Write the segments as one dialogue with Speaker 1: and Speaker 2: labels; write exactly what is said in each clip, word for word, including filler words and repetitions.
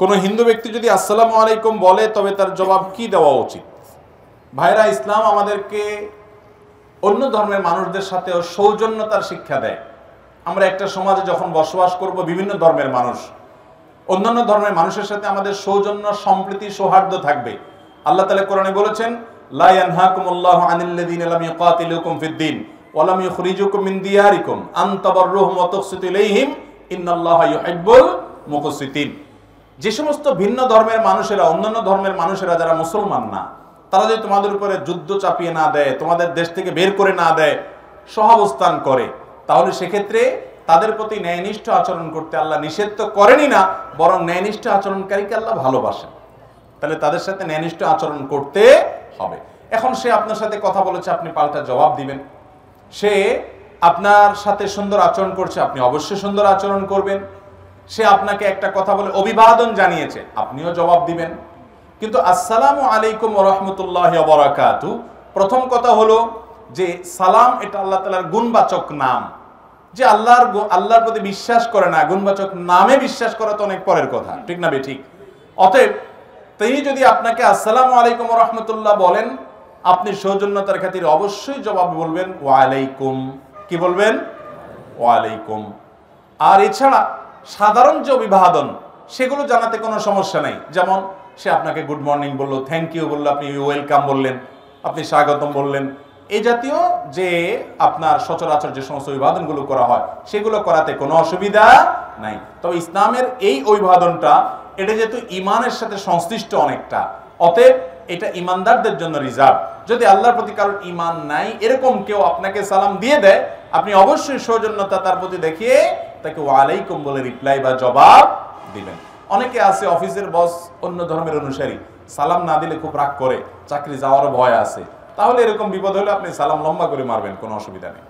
Speaker 1: কোনো হিন্দু ব্যক্তি যদি আসসালামু আলাইকুম বলে তবে তার জবাব কি দেওয়া উচিত? ভাইরা, ইসলাম আমাদেরকে অন্য ধর্মের মানুষদের সাথেও সৌজন্যতার শিক্ষা দেয়। আমরা একটা সমাজে যখন বসবাস করব, বিভিন্ন ধর্মের মানুষ, অন্যান্য ধর্মের মানুষের সাথে আমাদের সৌজন্য, সম্প্রীতি, সৌহার্দ্য থাকবে। আল্লাহ তাআলা কোরআনে বলেছেন, লা ইয়ানহাকুমুল্লাহু আনিল্লাযীনা লাম ইউকাতিলুকুম ফিদ-দীন ওয়া লাম ইখরিজুকুম মিন দিয়ারিকুম আন তাবাররুহুম ওয়া তুকসিতু ইলাইহিম ইন্নাল্লাহা ইউহিব্বুল মুকসিতিন। যে সমস্ত ভিন্ন ধর্মের মানুষেরা, অন্যান্য ধর্মের মানুষেরা যারা মুসলমান না, তারা যদি তোমাদের উপরে যুদ্ধ চাপিয়ে না দেয়, তোমাদের দেশ থেকে বের করে না দেয়, সহাবস্থান করে, তাহলে সেক্ষেত্রে তাদের প্রতি ন্যায়নিষ্ঠ আচরণ করতে আল্লাহ নিষেধ তো করেনই না, বরং ন্যায়নিষ্ঠ আচরণকারীকে আল্লাহ ভালোবাসেন। তাহলে তাদের সাথে ন্যায়নিষ্ঠ আচরণ করতে হবে। এখন সে আপনার সাথে কথা বলেছে, আপনি পাল্টা জবাব দিবেন। সে আপনার সাথে সুন্দর আচরণ করছে, আপনি অবশ্যই সুন্দর আচরণ করবেন। সে আপনাকে একটা কথা বলে অভিবাদন জানিয়েছে, আপনিও জবাব দিবেন। কিন্তু আসসালামু আলাইকুম ওয়া রাহমাতুল্লাহি ওয়া বারাকাতুহু, প্রথম কথা হলো যে সালাম এটা আল্লাহ তাআলার গুণবাচক নাম। যে আল্লাহর আল্লাহর প্রতি বিশ্বাস করে না, গুণবাচক নামে বিশ্বাস করা তো অনেক পরের কথা, ঠিক না বেঠিক? অতএব তিনি যদি আপনাকে আসসালামু আলাইকুম ওয়া রাহমাতুল্লাহ বলেন, আপনি সৌজন্যতার খাতিরে অবশ্যই জবাব বলবেন ওয়া আলাইকুম। কি বলবেন? ওয়া আলাইকুম। আর এছাড়া সাধারণ যে অভিবাদন, সেগুলো জানাতে কোনো সমস্যা নাই। যেমন সে আপনাকে গুড মর্নিং বললো, থ্যাংক ইউ বললো, আপনি ওয়েলকাম বললেন, আপনি স্বাগতম বললেন, এই জাতীয় যে আপনার সচরাচর যে সমস্ত অভিবাদনগুলো করা হয়, সেগুলো করাতে কোনো অসুবিধা নাই। তবে ইসলামের এই অভিবাদনটা, এটা যেহেতু ইমানের সাথে সংশ্লিষ্ট অনেকটা, অতএব এটা ইমানদারদের জন্য রিজার্ভ। যদি আল্লাহর প্রতি কারোর ইমান নাই, এরকম কেউ আপনাকে সালাম দিয়ে দেয়, আপনি অবশ্যই সৌজন্যতা তার প্রতি দেখিয়ে তাকে ওয়ালাইকুম বলে রিপ্লাই বা জবাব দিবেন। অনেকে আছে অফিসের বস অন্য ধর্মের অনুসারী, সালাম না দিলে খুব রাগ করে, চাকরি যাওয়ারও ভয় আছে। তাহলে এরকম বিপদ হলে আপনি সালাম লম্বা করে মারবেন, কোনো অসুবিধা নেই।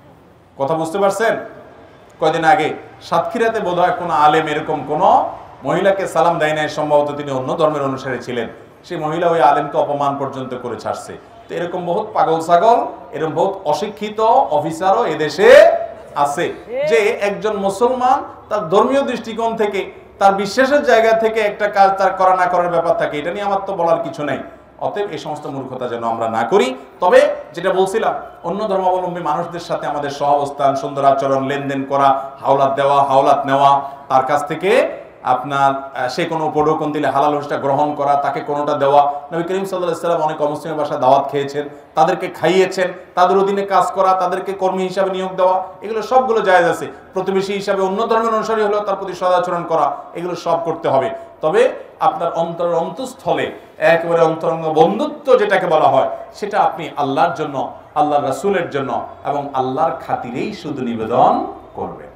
Speaker 1: কথা বুঝতে পারছেন? কয়দিন আগে সাতক্ষীরাতে বোধহয় কোনো আলেম এরকম কোনো মহিলাকে সালাম দেয় নাই, সম্ভবত তিনি অন্য ধর্মের অনুসারী ছিলেন। সেই মহিলা ওই আলেমকে অপমান পর্যন্ত করে ছাড়ছে। তো এরকম বহুত পাগল ছাগল, এরকম বহুত অশিক্ষিত অফিসারও এদেশে আছে, যে একজন মুসলমান তার ধর্মীয় দৃষ্টিকোণ থেকে, তার বিশ্বাসের জায়গা থেকে একটা কাজ তার করা না করার ব্যাপার থাকে। এটা নিয়ে আমার তো বলার কিছু নেই। অতএব এই সমস্ত মূর্খতা যেন আমরা না করি। তবে যেটা বলছিলাম, অন্য ধর্মাবলম্বী মানুষদের সাথে আমাদের সহাবস্থান, সুন্দর আচরণ, লেনদেন করা, হাওলাত দেওয়া, হাওলাত নেওয়া, তার কাছ থেকে আপনার সে কোনো উপঢৌকন দিলে হালাল হোসটা গ্রহণ করা, তাকে কোনোটা দেওয়া। নবী করিম সাল্লাল্লাহু আলাইহি ওয়াসাল্লাম অনেক অমুসলিমের বাসায় দাওয়াত খেয়েছেন, তাদেরকে খাইয়েছেন, তাদের অধীনে কাজ করা, তাদেরকে কর্মী হিসাবে নিয়োগ দেওয়া, এগুলো সবগুলো জায়েজ আছে। প্রতিবেশী হিসাবে অন্য ধর্মের অনুসারী হলেও তার প্রতি সদাচরণ করা, এগুলো সব করতে হবে। তবে আপনার অন্তরের অন্তঃস্থলে একেবারে অন্তরঙ্গ বন্ধুত্ব যেটাকে বলা হয়, সেটা আপনি আল্লাহর জন্য, আল্লাহর রাসূলের জন্য এবং আল্লাহর খাতিরেই শুধু নিবেদন করবেন।